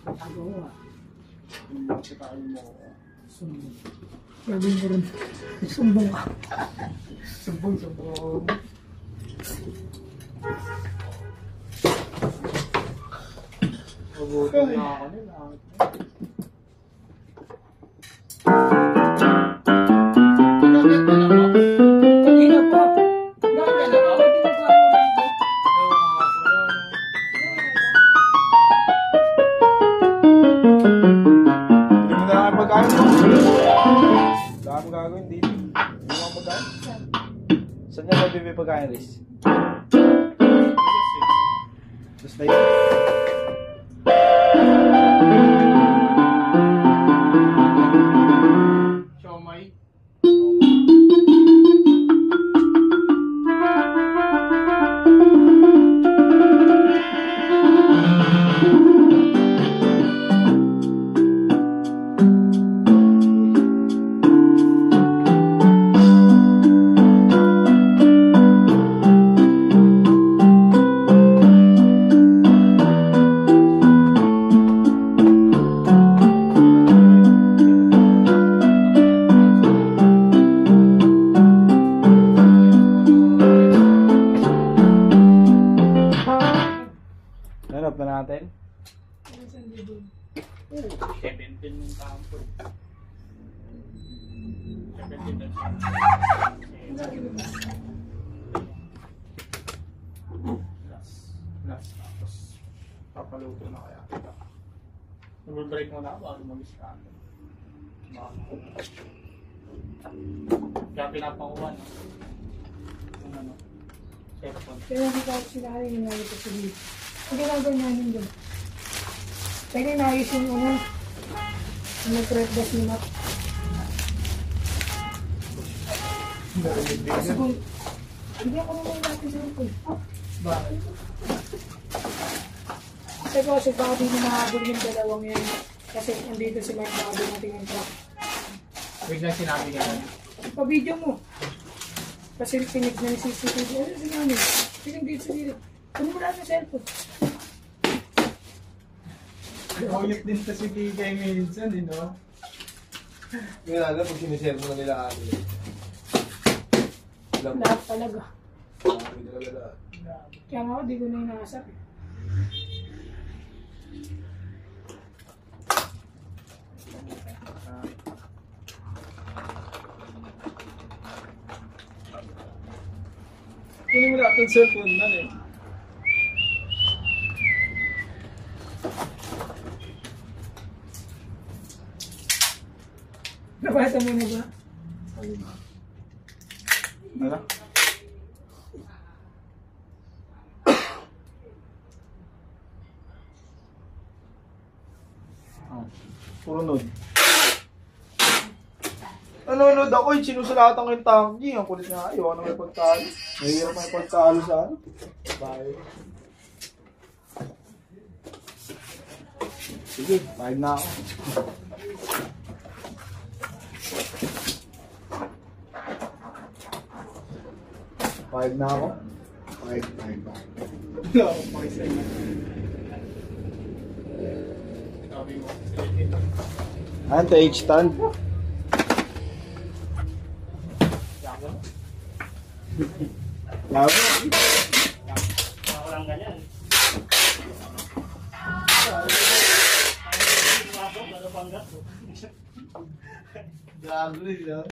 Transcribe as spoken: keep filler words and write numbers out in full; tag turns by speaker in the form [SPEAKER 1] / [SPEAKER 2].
[SPEAKER 1] Agawa.
[SPEAKER 2] Sumbong sa tayo mo.
[SPEAKER 1] Sumbong. Gagawin mo rin. Sumbong ka.
[SPEAKER 2] Sumbong, sumbong. Mabuti na ako nila. Bakit ka na ba?
[SPEAKER 1] Kanina pa. Bakit ka na ba? Ba't di nagkano lang ba?
[SPEAKER 2] Ayaw nga pala. Hindi mo na lang pagkain mo. Dami gagawin dito. Hindi mo ang pagkain? Saan niya mabibig pagkain, Riz? Just like Siomay. Hanap na natin. seventeen yung kampo. seventeen na siya. Last. Last. Tapos papaluto na kaya kita. Mag-break mo na bago mag-scan. Kaya pinapanguhan. Yung ano. Cellphone.
[SPEAKER 1] Kaya hindi ka sinari yung nalito sa dito. Ang ginagawa namin doon. Kaya inayos yung ano. Ang nag-red ni Mac. Kasi kung hindi ako naman natin sa ito.
[SPEAKER 2] Bakit?
[SPEAKER 1] Kasi ko kasi baka di na mahabol yung dalawang yan. Kasi andito sila yung baka natin yung truck.
[SPEAKER 2] Biglang sinabi ka na.
[SPEAKER 1] Pa-video mo. Kasi pinig na yung C C T V. Ano sa namin? Pinig dito sa dito. Ano mo lang yung cellphone?
[SPEAKER 2] Uyot din kasi kay minsan, eh, no?
[SPEAKER 3] Yung alam, pag sinishare mo na nila ano eh. Alam mo,
[SPEAKER 1] Lahat talaga.
[SPEAKER 3] marami talaga lahat.
[SPEAKER 1] Kaya nga ako, di ko na inaasap eh.
[SPEAKER 2] Kunin mo lahat ng cellphone na eh.
[SPEAKER 1] Nabasa mo na ba?
[SPEAKER 2] Ano? Oh, puro nod. Nanonood ako eh, sinusulatan ko yung tanggi. Ang kulit nga, ayaw na may pagkalo. Mahirap may pagkalo sa ano. Bye. Sige, bayad na ako. Bayad na ako.
[SPEAKER 3] Five, five, five.
[SPEAKER 2] Wala akong pakisaya. Sabi mo, ano to, H-stand? Labo.
[SPEAKER 4] Ako lang ganyan.
[SPEAKER 2] Gago rin, no?